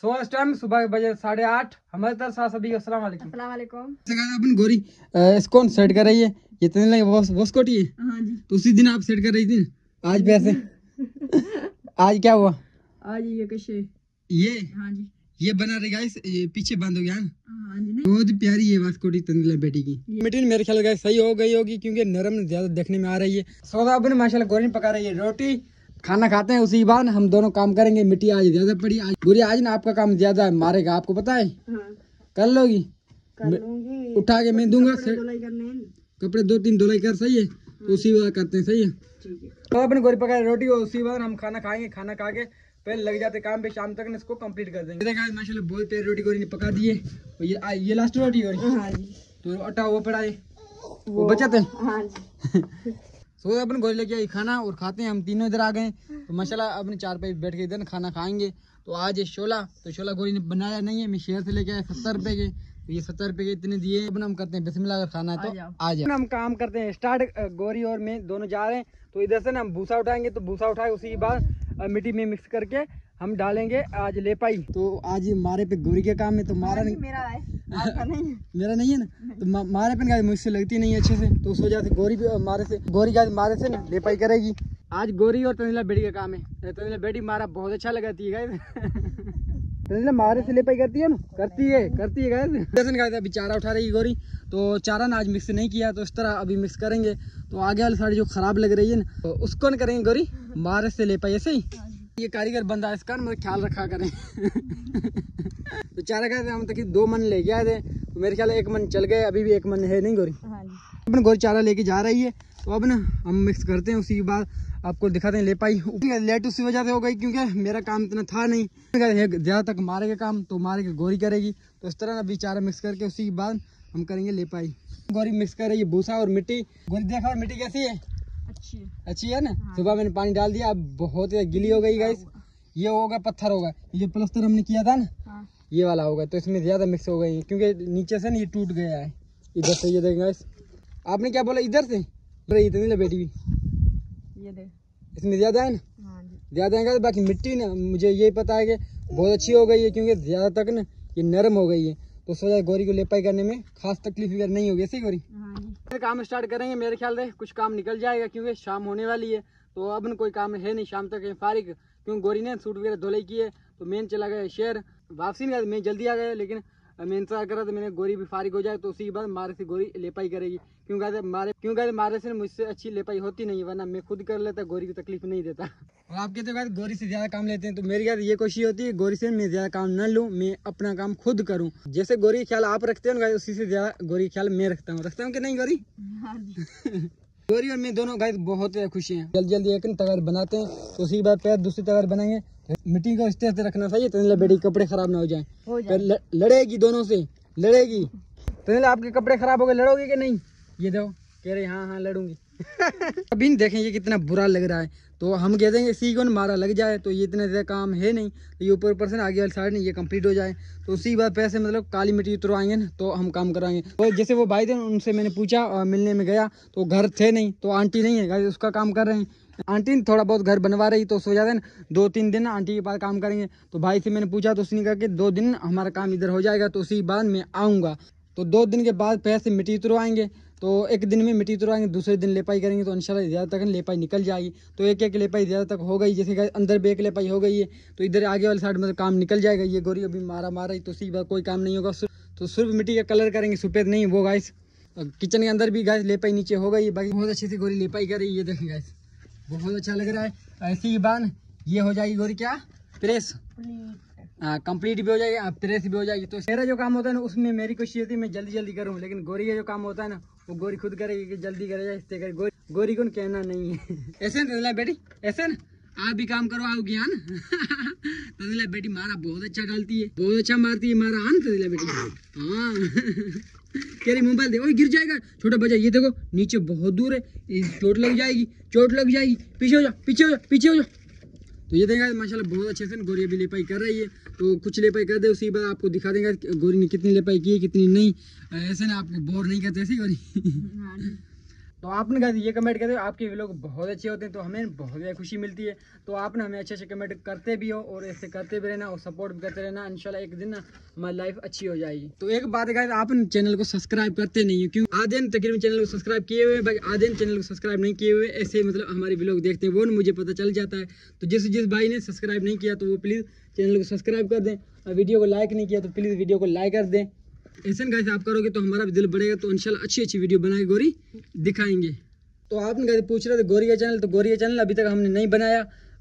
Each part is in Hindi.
सो इस टाइम सुबह बजे 8:30 हमारे तरफ से सभी अस्सलाम वालेकुम। अस्सलाम वालेकुम। अपन गोरी इसको सेट कर रही है, ये इतने लगे वो कोटी है। हाँ जी। तो उसी दिन आप सेट कर रही थी आज पैसे आज क्या हुआ? आज ये कुछ ये हाँ जी ये बना रही गाइस, ये पीछे बंद हो गया ना। हाँ जी बहुत प्यारी है वास्कोटी तंदला बेटी की। मटेरियल मेरे ख्याल गाइस सही हो गई होगी क्योंकि नरम ज्यादा देखने में आ रही है। सौदा अपन माशाल्लाह गोरी पका रही है, रोटी खाना खाते हैं उसी बाद हम दोनों काम करेंगे। मिट्टी आज ज्यादा पड़ी, आज गोरी आज ना आपका काम ज्यादा है, मारेगा आपको पता है। हाँ। कर लोगी? कर लूंगी। उठा के मैं दूंगा। कपड़े 2-3 धुलाई कर, सही है तो उसी बार करते हैं, सही है। तो अपन गोरी पका रोटी और उसी बार हम खाना खाएंगे। खाना खा के पहले लग जाते काम पे, शाम तक इसको कंप्लीट कर देंगे। देखा माशाल्लाह बहुत प्यारी रोटी गोरी ने पका दी है। और ये लास्ट रोटी गोरी। हाँ जी। तो आटा वो पड़ा है, वो बचत है। हाँ जी। सो अपन गोली लेके आई खाना और खाते हैं। हम तीनों इधर आ गए तो माशाल्लाह अपने 4 पे बैठ के इधर खाना खाएंगे। तो आज ये शोला गोली ने बनाया नहीं है, मैं शहर से लेके आया 70 रुपए के। तो ये 70 रुपए के इतने दिए। अब हम करते हैं बिस्मिल्लाह, अगर खाना है तो आ जाओ। हम काम करते हैं स्टार्ट। गोरी और मैं दोनों जा रहे हैं। तो इधर से ना हम भूसा उठाएंगे, तो भूसा उठाए उसी के बाद मिट्टी में मिक्स करके हम डालेंगे आज लेपाई। तो आज ये मारे पे गोरी के काम है, तो मारा नहीं मेरा है आपका नहीं है। मेरा नहीं है ना, तो मारे पे मुझसे लगती नहीं है अच्छे से, तो उस वजह से गोरी मारे से ना लेपाई करेगी। आज गोरी और तंजीला बेटी का काम है। तंजीला बेटी मारा बहुत अच्छा लगाती है तंजीला मारे से लेपाई करती है ना, करती है गाइस। अभी चारा उठा रही है गोरी, तो चारा ना आज मिक्स नहीं किया, तो इस तरह अभी मिक्स करेंगे। तो आगे वाली साड़ी जो खराब लग रही है ना, तो उसको न करेंगे गोरी, मारे से लेपाई ऐसे ही। ये कारीगर बंदा है, इसका मतलब ख्याल रखा करें तो चारा कहते हम तक 2 मन लेके आए थे, तो मेरे ख्याल 1 मन चल गए, अभी भी 1 मन है नहीं गोरी। अपन गोरी चारा लेके जा रही है। तो अब ना हम मिक्स करते हैं, उसी के बाद आपको दिखाते हैं लेपाई। लेट उसी वजह से हो गई क्योंकि मेरा काम इतना था नहीं, ज्यादा तक मारे के काम तो मारे के गोरी करेगी। तो इस तरह अभी चारा मिक्स करके उसी के बाद हम करेंगे लेपाई। गोरी मिक्स कर रही है भूसा और मिट्टी। गोरी देखा और मिट्टी कैसी है? अच्छी है ना। हाँ। सुबह मैंने पानी डाल दिया, अब बहुत गिली हो गई गाइस। ये होगा पत्थर होगा, ये जो प्लास्टर हमने किया था ना। हाँ। ये वाला होगा, तो इसमें ज्यादा मिक्स हो गई क्योंकि नीचे से ना ये टूट गया है इधर से। ये देखें गाइस, आपने क्या बोला इधर से? इतनी बेटी भी ये देख, इसमें ज्यादा है ना। हाँ जी। ज्यादा है। बाकी मिट्टी ना मुझे ये पता है कि बहुत अच्छी हो गई है क्योंकि ज्यादा तक ना ये नरम हो गई है, तो सोचा गोरी को लेपाई करने में खास तकलीफ वगैरह नहीं होगी। ऐसी गोरी काम स्टार्ट करेंगे। मेरे ख्याल से कुछ काम निकल जाएगा क्योंकि शाम होने वाली है, तो अब कोई काम है नहीं शाम तक फारिग। क्योंकि गोरी ने सूट वगैरह धुलाई की है, तो मेन चला गया शहर, वापसी नहीं, मैं जल्दी आ गया। लेकिन मैं इंतजार करा तो मैंने गोरी भी फारिग हो जाए, तो उसी के बाद मारे से गोरी लेपाई करेगी। क्योंकि मारे से मुझसे अच्छी लेपाई होती नहीं, वरना मैं खुद कर लेता, गोरी को तकलीफ नहीं देता। और आप कहते हो गोरी से ज्यादा काम लेते हैं, तो मेरी ये कोशिश होती है गोरी से मैं ज्यादा काम न लूँ, मैं अपना काम खुद करूँ। जैसे गोरी ख्याल आप रखते हो ना, उसी से ज्यादा गोरी ख्याल मैं रखता हूँ कि नहीं गोरी? गोरी और मैं दोनों गाइस बहुत खुशी हैं। जल्दी एक तगार बनाते हैं, तो उसी के बाद पैर दूसरी तगार बनाएंगे। तो मिट्टी को इस तरह से रखना चाहिए तंजीला बेटी कपड़े खराब ना हो जाए। लड़ेगी, दोनों से लड़ेगी। तंजीला आपके कपड़े खराब हो गए, लड़ोगी कि नहीं? ये देखो कह रही हाँ लड़ूंगी अभी देखें ये कितना बुरा लग रहा है, तो हम कहते हैं इसी को मारा लग जाए, तो ये इतना ज्यादा काम है नहीं। तो ये ऊपर से आगे वाली साइड ये कंप्लीट हो जाए, तो उसी बात पैसे मतलब काली मिट्टी उतरवाएंगे ना, तो हम काम कराएंगे। तो जैसे वो भाई थे उनसे मैंने पूछा और मिलने में गया, तो घर थे नहीं, तो आंटी नहीं है उसका काम कर रहे हैं। आंटी थोड़ा बहुत घर बनवा रही, तो सो जाते ना 2-3 दिन आंटी के पास काम करेंगे। तो भाई से मैंने पूछा, तो उसने कहा कि 2 दिन हमारा काम इधर हो जाएगा, तो उसी बाद मैं आऊँगा। तो 2 दिन के बाद पैसे मिट्टी उतरवाएंगे, तो 1 दिन में मिट्टी उतरवाएंगे, दूसरे दिन लेपाई करेंगे, तो इंशाल्लाह ज़्यादा तक लेपाई निकल जाएगी। तो एक लेपाई ज़्यादा तक हो गई, जैसे अंदर भी 1 लेपाई हो गई है, तो इधर आगे वाली साइड मतलब काम निकल जाएगा। ये गोरी अभी मारा ही, तो उसी बात कोई काम नहीं होगा, तो सिर्फ मिट्टी का कलर करेंगे, सफ़ेद नहीं वो गाइस। किचन के अंदर भी गाइस लेपाई नीचे हो गई, बाकी बहुत अच्छी सी गोरी लेपाई कर रही है। ये देखें गाइस बहुत अच्छा लग रहा है। ऐसी ही बात ये हो जाएगी गोरी क्या प्रेस कंप्लीट भी हो जाएगी, प्रेस भी हो जाएगी। तो मेरा जो काम होता है ना, उसमें मेरी कोशिश होती है मैं जल्दी करूँ, लेकिन गोरी का जो काम होता है ना, वो गोरी खुद करेगी कि जल्दी करे जाए इससे करे। गोरी को कहना नहीं है ऐसे ना बेटी, ऐसे ना आप भी काम करो, आओ ज्ञान तंजीला बेटी मारा बहुत अच्छा डालती है, बहुत अच्छा मारती है मारा। हाँ तंजीला बेटी हाँ कह रही मोबाइल दे, गिर जाएगा छोटा बच्चा। ये देखो नीचे बहुत दूर है, चोट लग जाएगी, पीछे हो जा। तो ये देखा माशाल्लाह बहुत अच्छे से गोरी अभी लेपाई कर रही है। तो कुछ लेपाई कर दे, उसी बार आपको दिखा देंगे गोरी ने कितनी लेपाई की है कितनी नहीं। ऐसे ना आपको बोर नहीं करते ऐसी गोरी तो आपने गाइस ये कमेंट करते हो, आपके व्लॉग बहुत अच्छे होते हैं तो हमें बहुत ज़्यादा खुशी मिलती है। तो आपने हमें अच्छे अच्छे कमेंट करते भी हो और ऐसे करते भी रहना और सपोर्ट भी करते रहना। इंशाल्लाह एक दिन ना हमारी लाइफ अच्छी हो जाएगी। तो एक बात है गाइस, आप चैनल को सब्सक्राइब करते नहीं हो, क्यों? आधे ने तकरीबन चैनल को सब्सक्राइब किए हुए, भाई आधे ने चैनल को सब्सक्राइब नहीं किए हुए। ऐसे मतलब हमारे व्लॉग देखते हैं वो मुझे पता चल जाता है। तो जिस भाई ने सब्सक्राइब नहीं किया तो वो प्लीज़ चैनल को सब्सक्राइब कर दें, और वीडियो को लाइक नहीं किया तो प्लीज़ वीडियो को लाइक कर दें। ऐसे गाइस आप करोगे तो हमारा भी दिल बढ़ेगा, तो इंशाल्लाह अच्छी अच्छी वीडियो बना के गोरी दिखाएंगे। तो आपने कहते पूछ रहे थे गोरी का चैनल, तो गोरी का चैनल अभी तक हमने नहीं बनाया,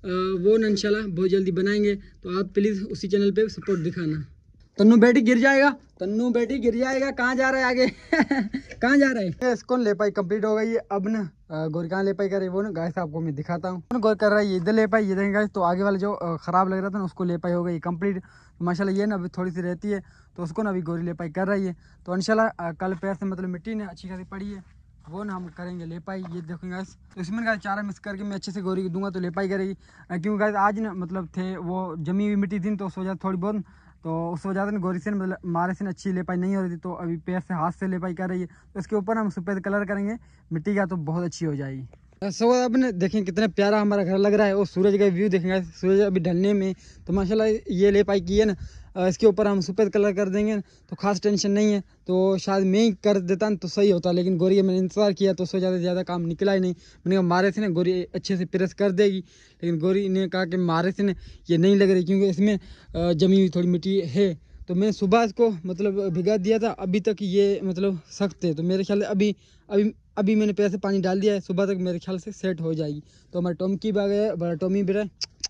वो न इंशाल्लाह बहुत जल्दी बनाएंगे। तो आप प्लीज़ उसी चैनल पे सपोर्ट दिखाना। तन्नू बेटी गिर जाएगा, तन्नू बेटी गिर जाएगा। कहाँ जा रहा है आगे? कहाँ जा रहा है? इसको ले पाई कंप्लीट हो गई है। अब ना गोरी कहाँ ले पाई कर रही है वो ना गाइस आपको मैं दिखाता हूँ। गोर कर रहा है ये इधर ले पाई, ये देखें गाइस। तो आगे वाला जो खराब लग रहा था ना उसको ले पाई हो गई कंप्लीट। माशाल्लाह ये ना अभी थोड़ी सी रहती है तो उसको ना अभी गोरी ले पाई कर रही है। तो इंशाल्लाह कल पैर से मतलब मिट्टी ने अच्छी खासी पड़ी है वो ना हम करेंगे ले पाई। ये देखो गाइस, तो इसमें गाइस चारा मिक्स करके मैं अच्छे से गोरी को दूंगा तो ले पाई करेगी। क्योंकि गाइस आज ना मतलब थे वो जमी हुई मिट्टी थी तो उस वजह थोड़ी बहुत, तो उस वजह से गोरी से मतलब मारे से अच्छी ले पाई नहीं हो रही थी। तो अभी पैर से हाथ से ले पाई कर रही है। तो इसके ऊपर हम सफ़ेद कलर करेंगे मिट्टी का तो बहुत अच्छी हो जाएगी। सो अब ने देखें कितना प्यारा हमारा घर लग रहा है। और सूरज का व्यू देखेंगे, सूरज अभी ढलने में। तो माशाल्लाह ये ले पाई की है ना, इसके ऊपर हम सफ़ेद कलर कर देंगे तो खास टेंशन नहीं है। तो शायद मैं ही कर देता तो सही होता, लेकिन गोरी मैंने इंतज़ार किया तो उससे ज़्यादा काम निकला ही नहीं। मैंने कहा मारे से ना गोरी अच्छे से प्रेस कर देगी, लेकिन गोरी ने कहा कि मारे से ना ये नहीं लग रही क्योंकि इसमें जमी हुई थोड़ी मिट्टी है। तो मैं सुबह इसको मतलब भिगा दिया था, अभी तक ये मतलब सख्त है। तो मेरे ख्याल से अभी अभी अभी मैंने पैर से पानी डाल दिया है, सुबह तक मेरे ख्याल से सेट हो जाएगी। तो हमारे टॉम की बाग है, बड़ा टॉमी भी रहा।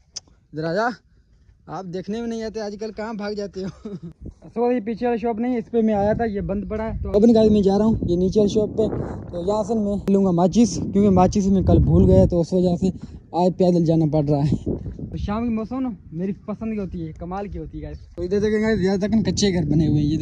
इधर आ जा, आप देखने में नहीं आते आजकल, कहाँ भाग जाते हो? सो ये पीछे वाली शॉप नहीं, इस पे मैं आया था, ये बंद पड़ा है। तो अपनी गाड़ी में जा रहा हूँ ये नीचे वाली शॉप पे। तो यहाँ से मैं लूँगा माचिस, क्योंकि माचिस में कल भूल गया तो उस वजह से आज पैदल जाना पड़ रहा है। तो शाम की मौसम ना मेरी पसंद की होती है, कमाल की होती है गाइस। तो इधर देखेंगे ज़्यादातर कच्चे घर बने हुए हैं, ये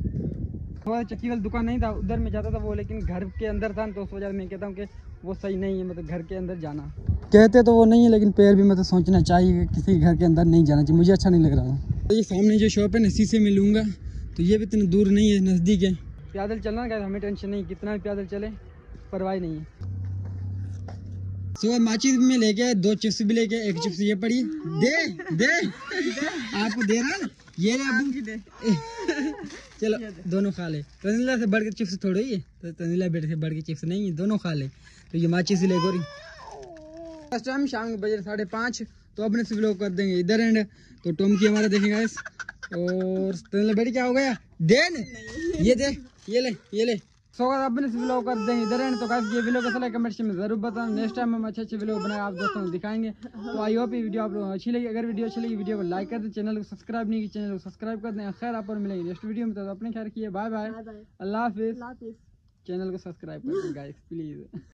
देखें। थोड़ा चक्की वाली दुकान नहीं था उधर में जाता था वो, लेकिन घर के अंदर था तो उस वजह से मैं कहता हूँ कि वो सही नहीं है, मतलब घर के अंदर जाना कहते तो वो नहीं है, लेकिन पैर भी मतलब सोचना चाहिए कि किसी घर के अंदर नहीं जाना चाहिए, मुझे अच्छा नहीं लग रहा था। तो ये सामने जो शॉप है ना इसी से मैं लूँगा, तो ये भी इतना दूर नहीं है, नज़दीक है। पैदल चलना क्या हमें टेंशन नहीं, कितना भी पैदल चले परवाह नहीं है। सुबह माचिस में लेके आए, 2 चिप्स भी लेके, एक चिप्स ये पड़ी दे आपको दे रहा ये चलो दोनों खा ले। तनीला से बढ़ के चिप्स थोड़ी है, तो तनीला बेटे से बढ़ के चिप्स नहीं है, दोनों खा ले। तो ये माचिस ले गोरी। फर्स्ट टाइम शाम के बजे 5:30, तो अपने से व्लॉग कर देंगे इधर एंड। तो टॉम की हमारा देखेंगे इस, और तनीला बेटी क्या हो गया दे न? ये दे, ये ले। सो अपने से व्लॉग कर देंगे इधर एंड। तो गाइस ये वीडियो कैसा लगा कमेंट में जरूर बताना। नेक्स्ट टाइम हम अच्छे व्लॉग बनाए आप दोस्तों को दिखाएंगे। तो आई होप ये वीडियो आप लोगों को अच्छी लगी। अगर वीडियो अच्छी लगी वीडियो को लाइक कर दें, चैनल को सब्सक्राइब नहीं किया चैनल को सब्सक्राइब कर दें। खैर आप और मिलेंगे नेक्स्ट वीडियो में, तो अपने ख्याल रखिए, बाय बाय, अल्लाह हाफिज़। चैनल को सब्सक्राइब कर दें गाइस प्लीज़।